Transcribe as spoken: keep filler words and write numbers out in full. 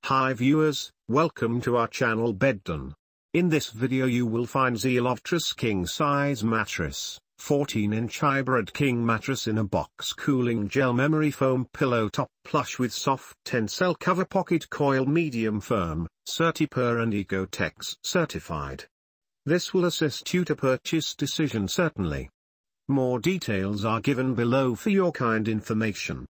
Hi viewers, welcome to our channel Bedton. In this video you will find Zeelovtress King Size Mattress, fourteen inch Hybrid King Mattress in a box, cooling gel memory foam pillow top, plush with soft Tencel cover, Pocket-Coil medium firm, CertiPUR and Oeko-TEX Certified. This will assist you to purchase decision certainly. More details are given below for your kind information.